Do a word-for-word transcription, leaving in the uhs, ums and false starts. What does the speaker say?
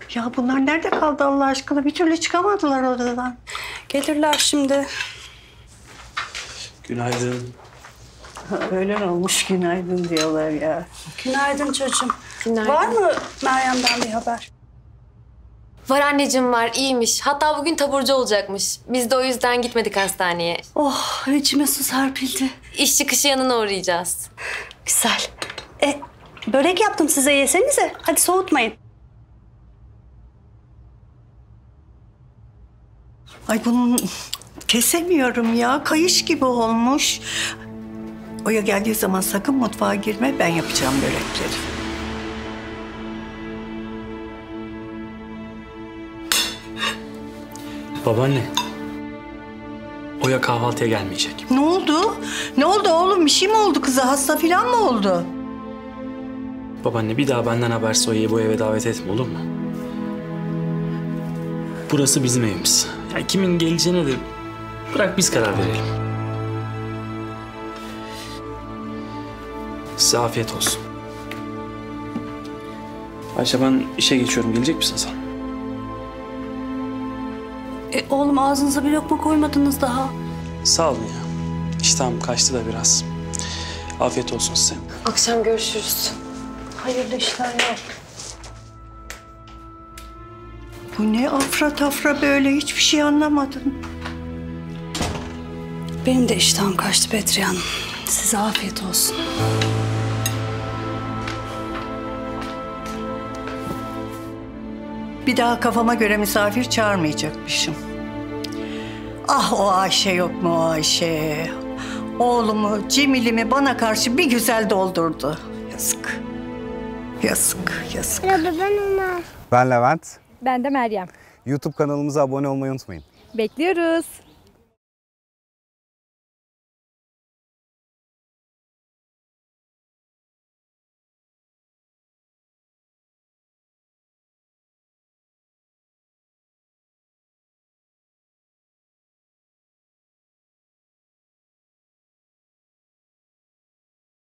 Ya bunlar nerede kaldı Allah aşkına? Bir türlü çıkamadılar odadan. Gelirler şimdi. Günaydın. Öğlen olmuş günaydın diyorlar ya. Günaydın çocuğum. Günaydın. Var mı Meryem'den bir haber? Var anneciğim var, iyiymiş. Hatta bugün taburcu olacakmış. Biz de o yüzden gitmedik hastaneye. Oh, içime su serpildi. İş çıkışı yanına uğrayacağız. Güzel. E, börek yaptım size, yesenize. Hadi soğutmayın. Ay bunun kesemiyorum ya. Kayış gibi olmuş. Oya geldiği zaman sakın mutfağa girme. Ben yapacağım börekleri. Babaanne. Oya kahvaltıya gelmeyecek. Ne oldu? Ne oldu oğlum? Bir şey mi oldu kıza? Hasta falan mı oldu? Babaanne bir daha benden habersiz Oya'yı bu eve davet etme, olur mu? Burası bizim evimiz. Yani kimin geleceğine de bırak biz karar verelim. Size afiyet olsun. Ayşe ben işe geçiyorum. Gelecek misin sen? E, oğlum ağzınıza bir lokma koymadınız daha. Sağ olun ya. İştahım kaçtı da biraz. Afiyet olsun size. Akşam görüşürüz. Hayırlı işler ya. Bu ne afra tafra böyle? Hiçbir şey anlamadım. Benim de iştahım kaçtı Bedriye Hanım. Size afiyet olsun. Bir daha kafama göre misafir çağırmayacakmışım. Ah o Ayşe yok mu o Ayşe? Oğlumu, Cemil'imi bana karşı bir güzel doldurdu. Yazık. Yazık, yazık. Merhaba ben Ömer. Ben Levent. Ben de Meryem. YouTube kanalımıza abone olmayı unutmayın. Bekliyoruz.